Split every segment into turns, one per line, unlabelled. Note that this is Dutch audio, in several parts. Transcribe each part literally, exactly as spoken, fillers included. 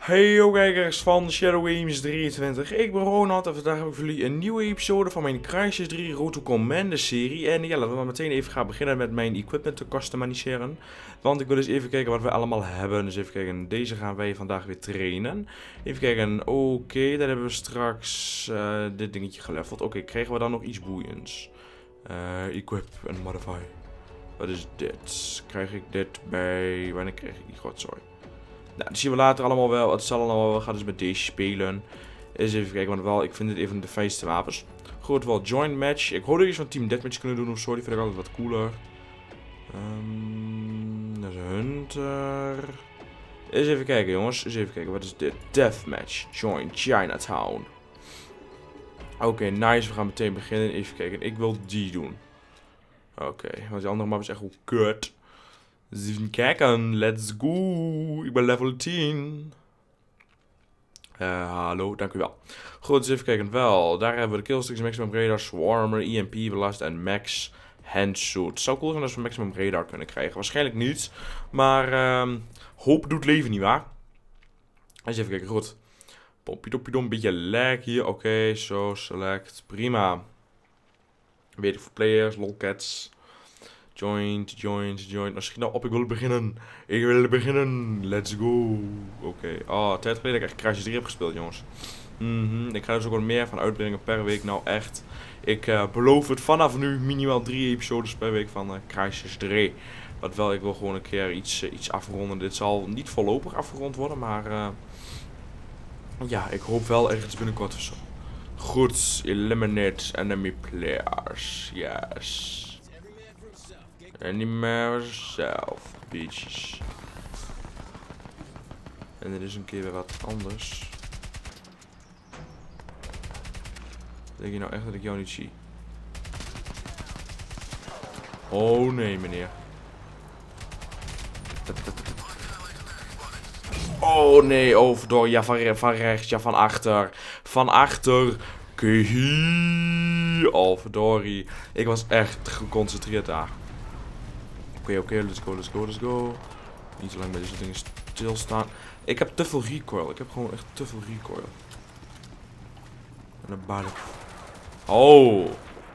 Hey yo kijkers van Shadow Games drieëntwintig, ik ben Ronald en vandaag heb ik voor jullie een nieuwe episode van mijn Crysis drie Road to Commander serie. En ja, laten we maar meteen even gaan beginnen met mijn equipment te customiseren. Want ik wil eens even kijken wat we allemaal hebben. Dus even kijken, deze gaan wij vandaag weer trainen. Even kijken, oké, okay, dan hebben we straks uh, dit dingetje geleveld. Oké, okay, krijgen we dan nog iets boeiends? Uh, equip en modify. Wat is dit? Krijg ik dit bij... Wanneer krijg ik die godzooi? Nou, dat zien we later allemaal wel. Het zal allemaal wel. We gaan dus met deze spelen. Eens even kijken, want wel, ik vind dit even de fijnste wapens. Goed, wel joint match. Ik hoorde iets van Team Deathmatch kunnen doen of zo. Die vind ik altijd wat cooler. Um, dat is Hunter. Eens even kijken, jongens. Eens even kijken, wat is dit? Deathmatch. Join Chinatown. Oké, okay, nice. We gaan meteen beginnen. Even kijken. Ik wil die doen. Oké, okay, want die andere map is echt wel kut. Dus even kijken, let's go. Ik ben level tien. Uh, hallo, dank u wel. Goed, dus even kijken. Wel, daar hebben we de killsticks, maximum radar, swarmer, E M P, belast en max handsuit. Het zou cool zijn als we maximum radar kunnen krijgen. Waarschijnlijk niet, maar um, hoop doet leven, nietwaar? Eens even kijken, goed. Pompiedopiedom, een beetje lag hier. Oké, okay, zo, so select. Prima. Waiting for players, lolcats. Joint, joint, joint. Nou, schiet nou op, ik wil beginnen. Ik wil beginnen. Let's go. Oké. Okay. Oh, tijd geleden dat ik echt Crysis drie heb gespeeld, jongens. Mm-hmm. Ik ga er dus ook wat meer van uitbrengen per week. Nou, echt. Ik uh, beloof het vanaf nu minimaal drie episodes per week van uh, Crysis drie. Wat wel, ik wil gewoon een keer iets, uh, iets afronden. Dit zal niet voorlopig afgerond worden, maar... Uh, ja, ik hoop wel ergens binnenkort of zo. Goed. Eliminate enemy players. Yes. Anime zelf, bitches. En er is een keer weer wat anders. Denk je nou echt dat ik jou niet zie? Oh nee, meneer. Oh nee, overdoor. Ja, van, van rechts, ja, van achter. Van achter. Kehie. Oh, verdorie. Ik was echt geconcentreerd daar. Oké, okay, oké, okay, let's go, let's go, let's go. Niet zo lang bij deze dingen stilstaan. Ik heb te veel recoil. Ik heb gewoon echt te veel recoil. En dan baal ik. Oh.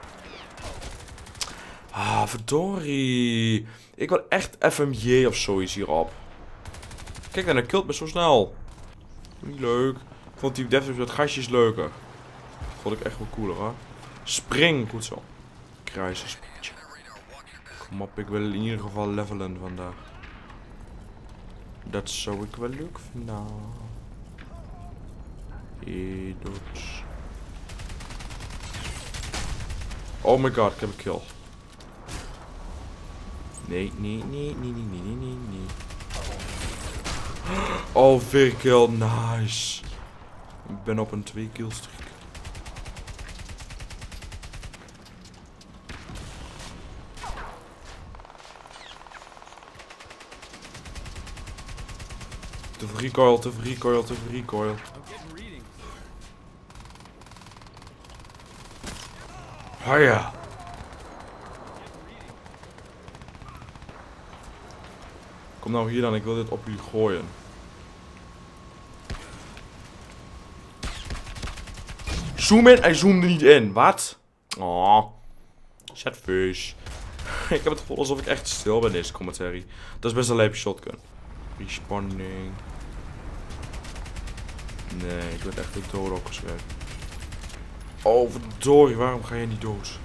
Ah, verdorie. Ik wil echt F M J of zoiets hierop. Kijk, en hij killt me zo snel. Niet leuk. Ik vond die Deathmatch met gastjes leuker. Vond ik echt wel cooler, hoor. Spring, goed zo. Crysis. Kom op, ik wil in ieder geval levelen vandaag. Dat zou ik wel leuk vinden. Hey, dood. Oh my god, ik heb een kill. Nee, nee, nee, nee, nee, nee, nee, nee. Oh, vier kill, nice. Ik ben op een twee kill streak. Te veel recoil, te veel recoil, te veel recoil. Ah ja. Kom nou hier dan, ik wil dit op jullie gooien. Zoom in, hij zoomde niet in. Wat? Oh. Setfish. Ik heb het gevoel alsof ik echt stil ben in deze commentary. Dat is best een lijpe shotgun. Respawning. Nee, ik ben echt een dood opgeschreven. Oh, verdorie, waarom ga je niet dood?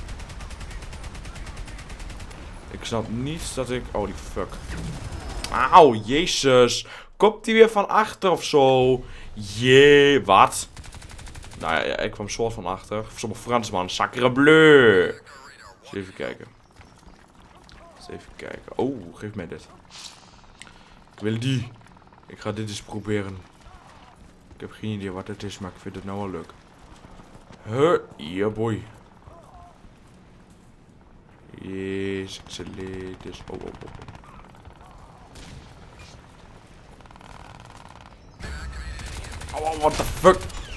Ik snap niet dat ik... Oh, die fuck. Auw, jezus. Komt die weer van achter of zo? Jee, wat? Nou ja, ik kwam zo van achter. Sommige Fransman, sacre bleu. Eens even kijken. Eens even kijken. Oh, geef mij dit. Ik wil die. Ik ga dit eens proberen. Ik heb geen idee wat het is, maar ik vind het nou wel leuk. Huh, yeah boy. Yes, excellent. Dus, oh, oh, oh. Oh, what the fuck?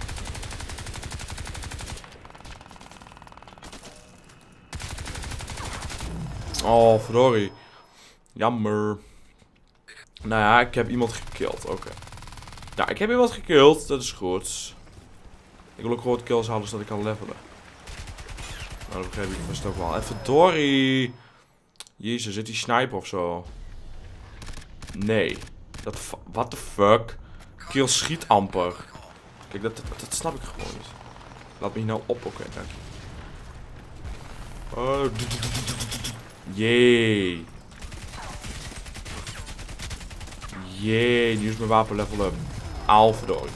Oh, verdorie. Jammer. Nou ja, ik heb iemand gekild. Oké. Okay. Ja, ik heb hier wat gekillt. Dat is goed. Ik wil ook gewoon wat kills halen zodat ik kan levelen. Nou, dat begrijp ik vast ook wel. En verdorie. Jezus, zit die sniper of zo? Nee. Dat, what the fuck? Kill schiet amper. Kijk, dat, dat, dat snap ik gewoon niet. Laat me hier nou op. Oké, okay, dank je. Oh. Jee. Jee, nu is mijn wapen level up. Alverdorie.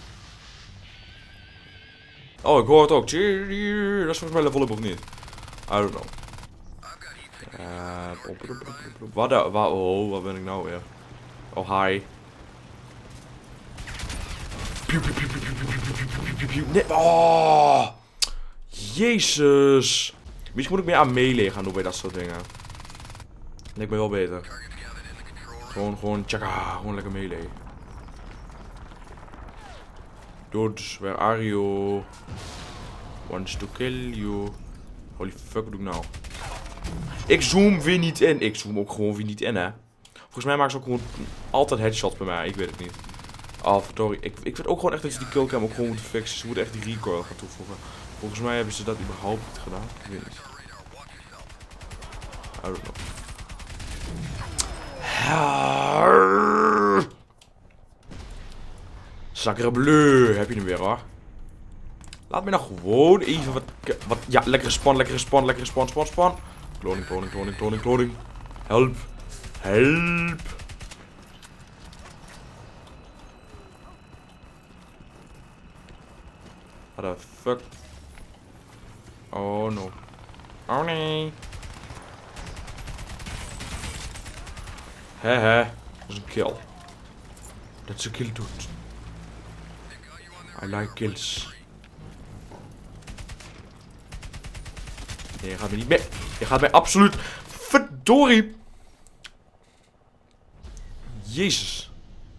Oh, ik hoor het ook. Dat is volgens mij level up of niet? I don't know. Uh, wat, wat, oh, wat ben ik nou weer? Oh, hi. Nee, oh. Jezus. Misschien moet ik meer aan melee gaan doen bij dat soort dingen. Lijkt me wel beter. Gewoon, gewoon, tjaka, gewoon lekker melee. Dodge, where are you? Wants to kill you. Holy fuck, wat doe ik nou? Ik zoom weer niet in. Ik zoom ook gewoon weer niet in, hè. Volgens mij maken ze ook gewoon altijd headshots bij mij. Ik weet het niet. Oh, verdorie. Ik, ik vind ook gewoon echt dat ze die killcam ook gewoon moeten fixen. Ze moeten echt die recoil gaan toevoegen. Volgens mij hebben ze dat überhaupt niet gedaan. Ik weet niet. I don't know. Sacre bleu. Heb je hem weer, hoor. Laat me nou gewoon even wat... wat ja, lekkere span, lekkere span, lekkere span, span, span. Kloning, kloning, kloning, kloning, kloning. Help. Help. What the fuck? Oh no. Oh nee. Hehe. Dat is een kill. Dat is een kill, dude. I like kills. Nee, je gaat me niet mee. Je gaat mij absoluut... Verdorie. Jezus.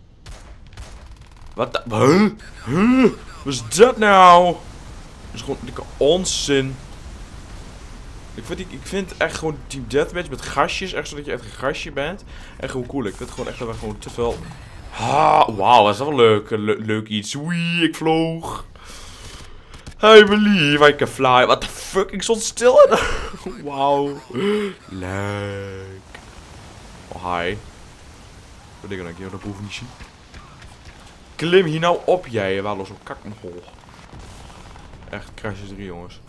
Wat? Huh? Huh? Wat is dat nou? Dat is gewoon dikke onzin. Ik vind, ik vind echt gewoon Team Deathmatch met gastjes. Echt zodat je echt een gastje bent. Echt gewoon cool. Ik vind gewoon echt dat we gewoon te veel... Ah, wauw, dat is wel leuk. Le leuk iets. Wee, ik vloog. I believe I can fly. What the fuck? Ik stond stil. Wauw. Leuk. Oh, hi. Wat denk ik nou? Dat boven niet zien. Klim hier nou op, jij. Waar los op kakmhol. Echt, Crysis drie, jongens.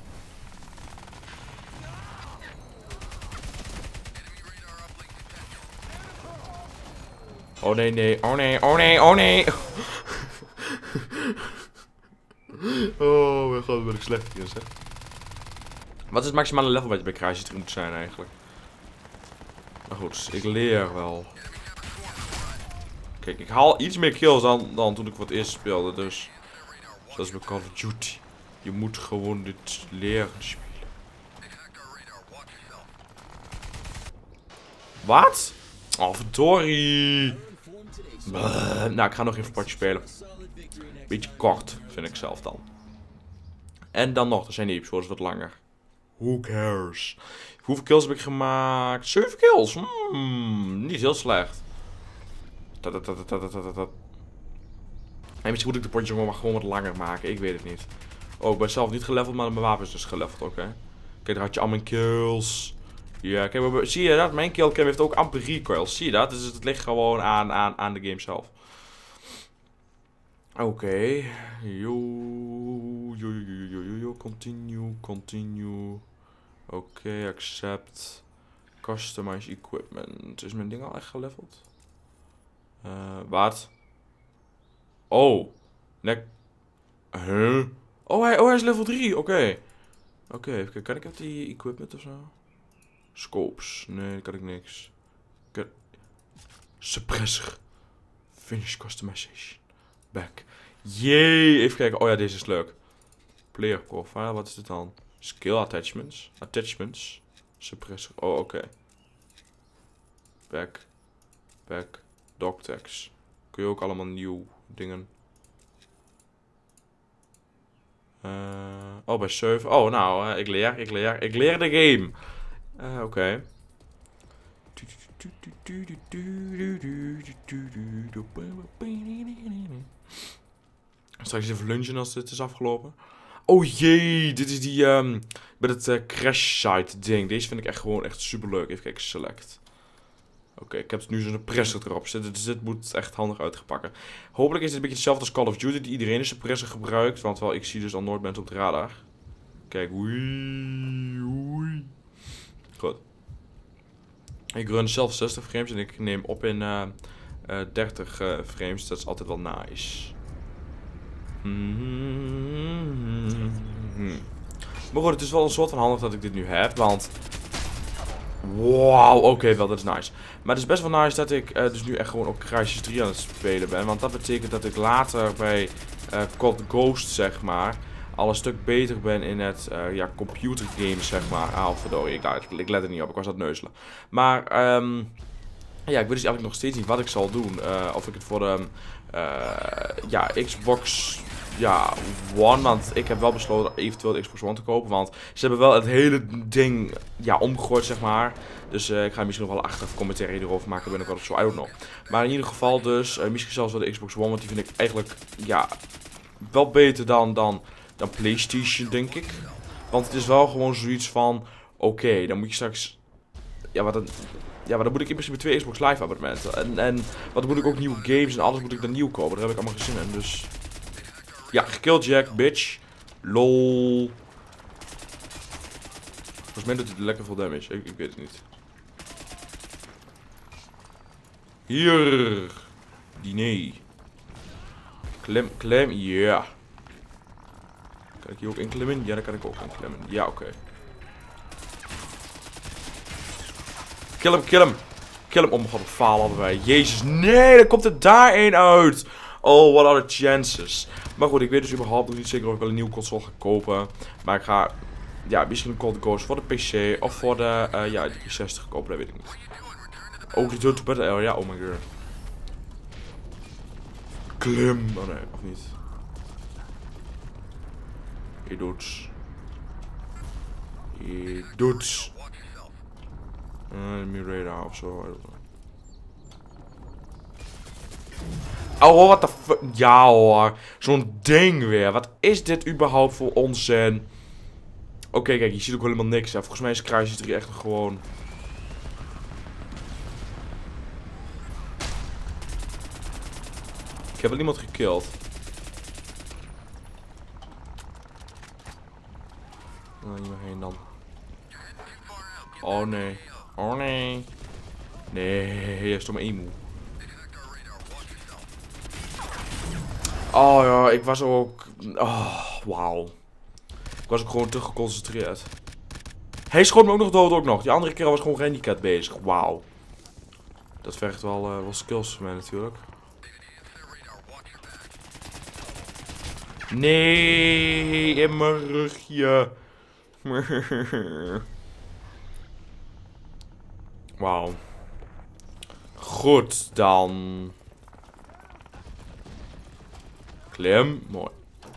Oh nee, nee. Oh nee, oh nee, oh nee. Oh mijn god, wat ben ik slecht hier, zeg. Wat is het maximale level wat je bij Crysis drie moet zijn eigenlijk? Maar goed, ik leer wel. Kijk, ik haal iets meer kills dan, dan toen ik voor het eerst speelde, dus... Zoals bij Call of Duty. Je moet gewoon dit leren spelen. Wat? Oh, verdorie. Buh. Nou, ik ga nog even een potje spelen. Beetje kort, vind ik zelf dan. En dan nog, er zijn die episodes wat langer. Who cares? Hoeveel kills heb ik gemaakt? zeven kills. Hmm, niet heel slecht. En misschien moet ik de potjes gewoon, gewoon wat langer maken. Ik weet het niet. Oh, ik ben zelf niet geleveld, maar mijn wapen is dus geleveld. Oké. Okay. Kijk, daar had je al mijn kills. Ja, kijk, zie je dat? Mijn killcam heeft ook amper recoil. Zie je dat? Dus het ligt gewoon aan, aan, aan de game zelf. Oké. Okay. Yo, yo, yo, yo, yo, yo, continue, continue. Oké, okay, accept. Customize equipment. Is mijn ding al echt geleveld? Uh, wat? Oh. Nek. Huh? Oh, hij, oh, hij is level drie. Oké. Okay. Oké, okay, even kijken. Kan ik even die equipment of zo? Scopes. Nee, dat kan ik niks. Kan... Suppressor. Finish customization. Back. Jee. Even kijken. Oh ja, deze is leuk. Player profile. Wat is dit dan? Skill attachments. Attachments. Suppressor. Oh, oké. Okay. Back. Back. Dog tags. Kun je ook allemaal nieuw dingen. Uh, oh, bij server. Oh, nou, uh, ik leer, ik leer, ik leer de game. Uh, oké. Okay. Straks even lunchen als dit is afgelopen. Oh jee, dit is die um, met het uh, crash site ding. Deze vind ik echt gewoon echt super leuk. Even kijken, select. Oké, okay, ik heb nu zo'n suppressor erop zitten, dus dit moet echt handig uitgepakken. Hopelijk is dit een beetje hetzelfde als Call of Duty, die iedereen een suppressor gebruikt. Want wel, ik zie dus al nooit mensen op de radar. Kijk, oei, oei. Goed. Ik run zelf zestig frames en ik neem op in uh, uh, dertig uh, frames. Dat is altijd wel nice. Mm-hmm. Maar goed, het is wel een soort van handig dat ik dit nu heb, want... Wauw, oké, okay, wel, dat is nice. Maar het is best wel nice dat ik uh, dus nu echt gewoon op Crysis drie aan het spelen ben. Want dat betekent dat ik later bij uh, Cod Ghost, zeg maar, al een stuk beter ben in het uh, ja, computergames, zeg maar. Ah, verdorie, ik, ik, ik let er niet op, ik was aan het neuzelen. Maar, um, ja, ik weet dus eigenlijk nog steeds niet wat ik zal doen. Uh, of ik het voor de, uh, ja, Xbox... Ja, One, want ik heb wel besloten eventueel de Xbox One te kopen, want ze hebben wel het hele ding, ja, omgegooid, zeg maar. Dus uh, ik ga misschien nog wel achteraf commentaren erover maken binnenkort of zo, I don't know. Maar in ieder geval dus, uh, misschien zelfs wel de Xbox One, want die vind ik eigenlijk, ja, wel beter dan, dan, dan PlayStation, denk ik. Want het is wel gewoon zoiets van, oké, okay, dan moet je straks, ja, wat dan... Ja, maar dan moet ik in principe twee Xbox Live abonnementen. En, en wat dan moet ik ook nieuwe games en alles moet ik dan nieuw kopen. Daar heb ik allemaal geen zin in, dus... Ja, gekilljack, bitch. Lol. Volgens mij doet hij lekker veel damage. Ik, ik weet het niet. Hier. Diner. Klim, klim. Ja. Yeah. Kan ik hier ook inklimmen? Ja, daar kan ik ook inklimmen. Ja, oké. Okay. Kill hem, kill hem. Kill hem. Oh mijn god, we falen allebei. Jezus, nee, dan komt er daar één uit. Oh, what are the chances? Maar goed, ik weet dus überhaupt nog niet zeker of ik wel een nieuwe console ga kopen. Maar ik ga, ja, misschien een Call of Ghost voor de P C of voor de, uh, ja, de drie zestig kopen, dat weet ik niet. Ook die Turn to Battle Area, oh my god. Klim, oh nee, of niet. Je doet. Je doet. Uh, Mirada of zo, I don't know. Oh, what the fuck. Ja hoor. Zo'n ding weer. Wat is dit überhaupt voor onzin? Oké, okay, kijk. Je ziet ook helemaal niks. Hè. Volgens mij is Crysis drie echt gewoon... Ik heb wel iemand gekillt. Oh, niet meer heen dan. Oh nee. Oh nee. Nee, hij is toch maar emo. Oh ja, ik was ook... Oh, wauw. Ik was ook gewoon te geconcentreerd. Hij schoot me ook nog dood ook nog. Die andere keer was gewoon gehandicapt bezig. Wauw. Dat vergt wel, uh, wel skills voor mij natuurlijk. Nee, in mijn rugje. Wauw. Goed, dan... Klim. Mooi.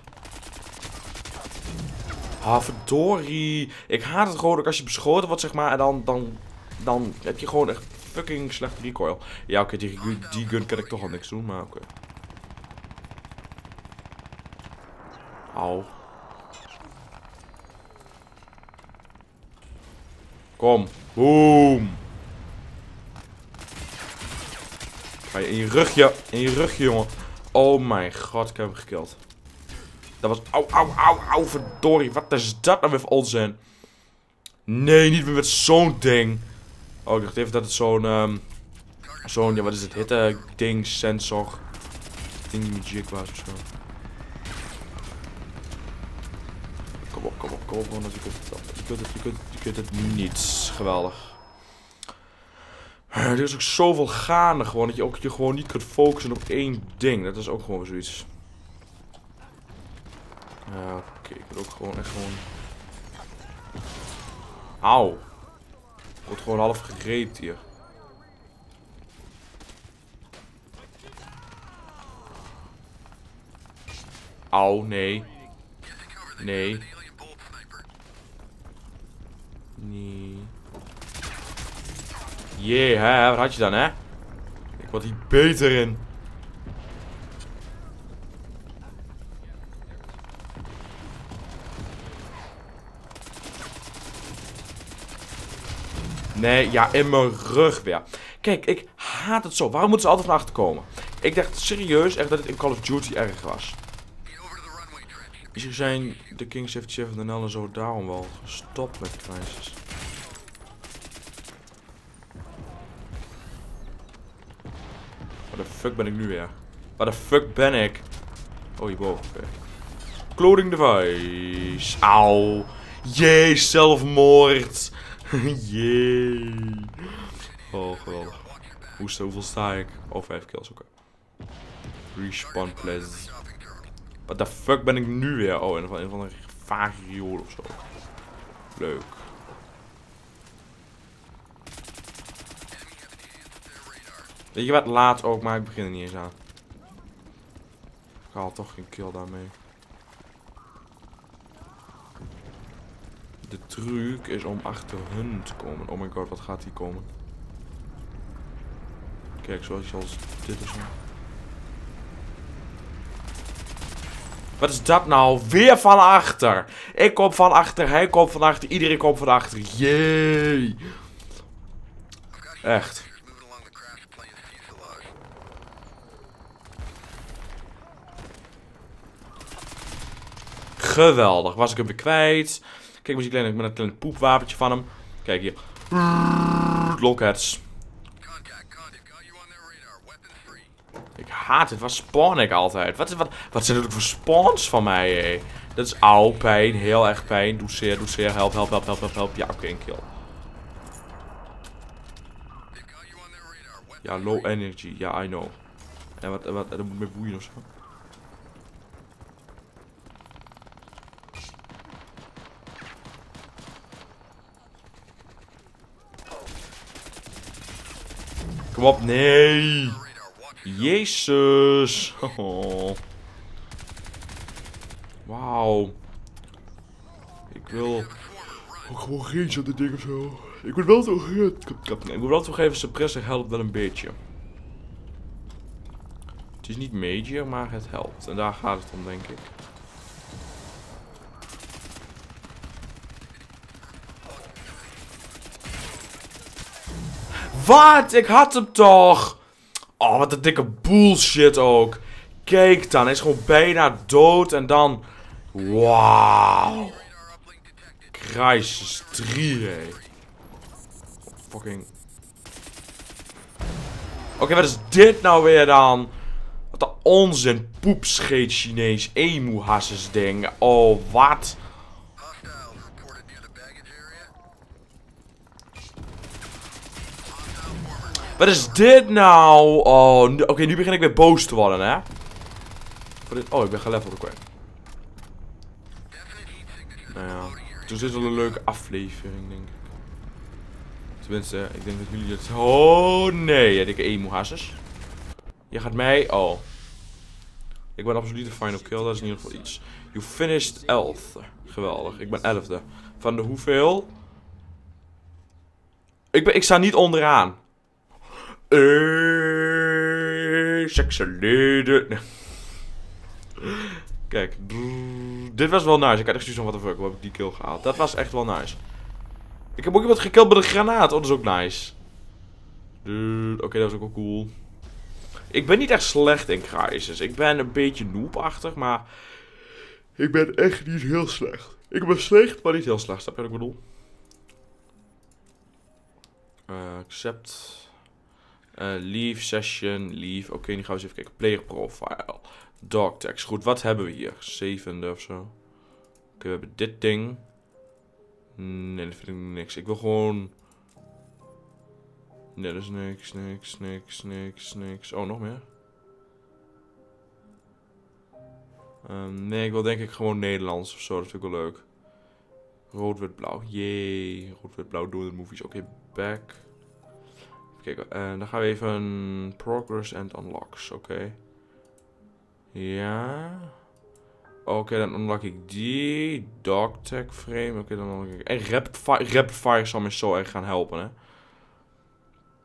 Ah, verdorie. Ik haat het gewoon ook als je beschoten wordt, zeg maar. En dan, dan, dan heb je gewoon echt fucking slecht recoil. Ja, oké, okay, die, die gun kan ik toch al niks doen, maar oké. Okay. Au. Kom. Boom. Ga je in je rugje. In je rugje, jongen. Oh mijn god, ik heb hem gekild. Dat was... Au, au, au, au, verdorie. Wat is dat nou weer voor onzin? Nee, niet meer met zo'n ding. Oh, ik dacht even dat het zo'n... Um, zo'n, ja, wat is het? Hitte ding, sensor. Ding die met jig was of zo. Kom op, kom op, kom op. Want je kunt het, je kunt het, je kunt, je kunt het niet. Geweldig. Er is ook zoveel gaande gewoon, dat je ook je gewoon niet kunt focussen op één ding. Dat is ook gewoon zoiets. Ja, oké, okay, ik wil ook gewoon echt gewoon... Auw. Ik word gewoon half gereed hier. Auw, nee. Nee. Nee. Jee, hè, wat had je dan, hè? Ik word hier beter in. Nee, ja, in mijn rug weer. Kijk, ik haat het zo. Waarom moeten ze altijd van achter komen? Ik dacht serieus echt dat het in Call of Duty erg was. Misschien zijn de King zevenenzeventig en L en zo daarom wel gestopt met Crysis. Waar de fuck ben ik nu weer? Waar de fuck ben ik? Oh, hierboven. Okay. Clothing device. Auw. Jee, zelfmoord. Jee. Oh, geweldig. Hoesto, hoeveel sta ik? Oh, vijf kills, oké. Okay. Respawn place. What the fuck ben ik nu weer? Oh, een van een van de vage riool of zo. Leuk. Weet je wat? Laat ook, maar ik begin er niet eens aan. Ik haal toch geen kill daarmee. De truc is om achter hun te komen. Oh my god, wat gaat hier komen? Kijk, zoals dit is zo. Wat is dat nou? Weer van achter. Ik kom van achter, hij komt van achter, iedereen komt van achter. Jee. Echt. Geweldig. Was ik hem weer kwijt. Kijk, muziek alleen met een klein poepwapentje van hem. Kijk hier. Lockheads. Ik haat het. Wat spawn ik altijd? Wat, wat, wat zijn er voor spawns van mij, hé? Dat is auw, pijn. Heel erg pijn. Doe zeer, doe zeer. Help, help, help, help, help, help. Ja, oké, okay, een kill. Ja, low energy. Ja, I know. En wat, wat, dat moet me boeien of zo. Kom op, nee. Jezus. Oh. Wauw. Ik wil ook gewoon geen zo'n ding of zo. Ik moet wel toch. Ik moet wel toegeven, suppressor helpt wel een beetje. Het is niet major, maar het helpt. En daar gaat het om, denk ik. Wat? Ik had hem toch! Oh, wat een dikke bullshit ook. Kijk dan, hij is gewoon bijna dood en dan... Wauw. Crysis drie, hé. Fucking... Oké, okay, wat is dit nou weer dan? Wat een onzin. Poepscheet Chinees. Emu-hasses ding. Oh, wat? Wat is dit nou? Oh, oké, okay, nu begin ik weer boos te worden, hè? Oh, ik ben geleveld, oké. Okay. Nou ja, toen is het wel een leuke aflevering, denk ik. Tenminste, ik denk dat jullie het... Oh, nee, ja, dikke emu-hasses. Je gaat mij... Oh. Ik ben absoluut de final kill, dat is in ieder geval iets. You finished elfde. Geweldig, ik ben elfde. Van de hoeveel? Ik, ben, ik sta niet onderaan. Eeeeeh, sekseleden. Kijk, dit was wel nice. Ik had echt zoiets van, what the fuck, hoe heb ik die kill gehaald? Dat was echt wel nice. Ik heb ook iemand gekilld met een granaat. Oh, dat is ook nice. Oké, okay, dat was ook wel cool. Ik ben niet echt slecht in Crysis. Ik ben een beetje noobachtig, maar... Ik ben echt niet heel slecht. Ik ben slecht, maar niet heel slecht. Snap je wat ik bedoel? Uh, accept... Uh, leave session, leave. Oké, okay, nu gaan we eens even kijken. Player profile. Dog tags. Goed, wat hebben we hier? Zevende of zo. Oké, okay, we hebben dit ding. Nee, dat vind ik niks. Ik wil gewoon... Nee, dat is niks, niks, niks, niks, niks. Oh, nog meer? Um, nee, ik wil denk ik gewoon Nederlands of zo. Dat vind ik wel leuk. Rood, wit, blauw. Yay. Rood, wit, blauw. Door de movies. Oké, okay, back. Kijk, en uh, dan gaan we even progress and unlocks, oké. Okay. Ja. Oké, okay, dan unlock ik die. Dog tag frame, oké, okay, dan unlock ik... En rapid fire, rapid fire zal me zo erg gaan helpen, hè.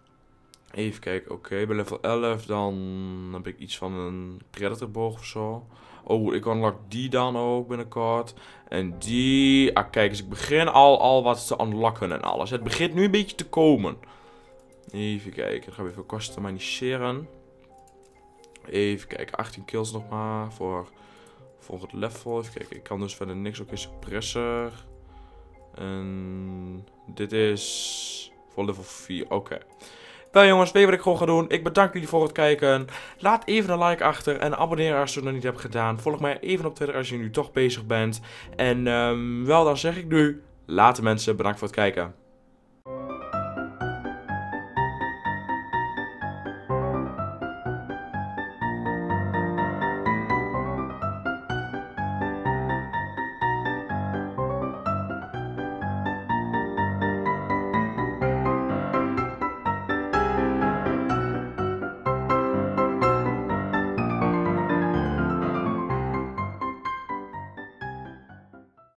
Even kijken, oké. Okay. Bij level elf dan heb ik iets van een Predatorboog of zo. Oh, ik unlock die dan ook binnenkort. En die... Ah, kijk eens, ik begin al, al wat te unlocken en alles. Het begint nu een beetje te komen. Even kijken, dan gaan we even customiseren. Even kijken, achttien kills nog maar voor volgend level. Even kijken, ik kan dus verder niks. Oké, okay, suppressor. En dit is voor level vier, oké. Okay. Wel jongens, weet je wat ik gewoon ga doen? Ik bedank jullie voor het kijken. Laat even een like achter en abonneer als je het nog niet hebt gedaan. Volg mij even op Twitter als je nu toch bezig bent. En um, wel, dan zeg ik nu, later mensen, bedankt voor het kijken.